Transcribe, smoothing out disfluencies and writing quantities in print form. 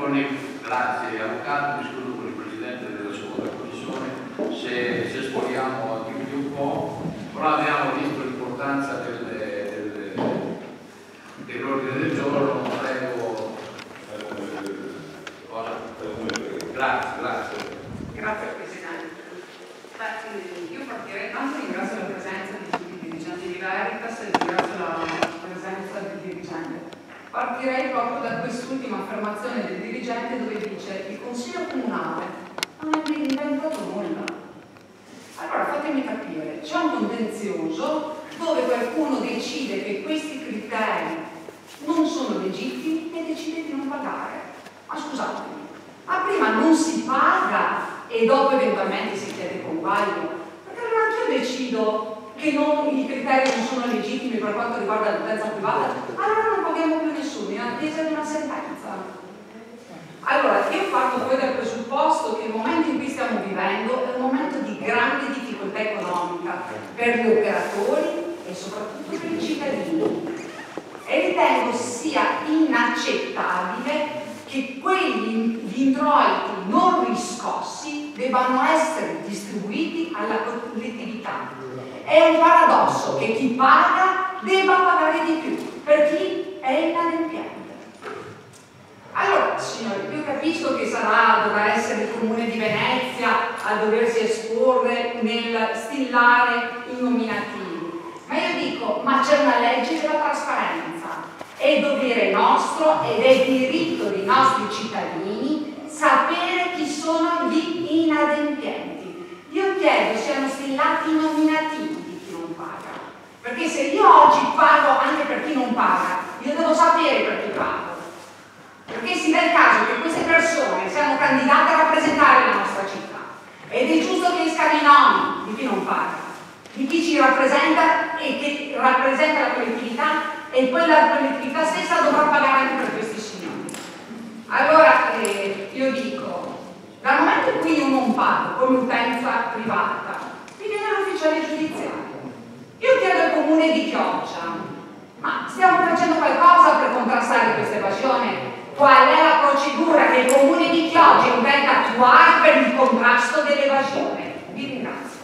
Grazie Avvocato, discuto con il Presidente della seconda commissione se esploriamo di un po', però abbiamo visto l'importanza dell'ordine del giorno. Prego. Grazie. Grazie Presidente. Io partirei, tanto ringrazio la presenza di tutti i dirigenti di Veritas e ringrazio la presenza del dirigente. Partirei proprio da quest'ultima affermazione del dirigente dove dice il Consiglio Comunale non ha inventato nulla. Allora fatemi capire, c'è un contenzioso dove qualcuno decide che questi criteri non sono legittimi e decide di non pagare. Ma scusatemi, ma prima non si paga e dopo eventualmente si chiede convaglio? Perché allora anch'io decido che i criteri non sono legittimi per quanto riguarda l'utenza privata, allora non paghiamo più nessuno in attesa di una sentenza. Allora, io parto poi dal presupposto che il momento in cui stiamo vivendo è un momento di grande difficoltà economica per gli operatori e soprattutto per i cittadini. E ritengo sia inaccettabile che gli introiti non riscossi debbano essere distribuiti alla collettività. È un paradosso che chi paga debba pagare di più per chi è inadempiente. Allora, signori, io capisco che dovrà essere il Comune di Venezia a doversi esporre nel stillare i nominativi, ma io dico, ma c'è una legge della trasparenza, è dovere nostro ed è diritto dei nostri cittadini sapere chi sono gli inadempienti. Io chiedo siano stillati i nominativi di chi non paga, perché se io oggi pago anche per chi non paga, io devo sapere per chi pago, perché si dà il caso che queste persone siano candidate a rappresentare la nostra città ed è giusto che escano i nomi di chi non paga, di chi ci rappresenta e che rappresenta la collettività, e poi la collettività stessa dovrà pagare anche per questi signori. Allora io dico, dal momento in cui io non pago come utenza privata, mi viene l'ufficiale giudiziario. Io chiedo al Comune di Chioggia, ma stiamo facendo qualcosa per contrastare questa evasione? Qual è la procedura che il Comune di Chioggia intende attuare per il contrasto dell'evasione? Vi ringrazio.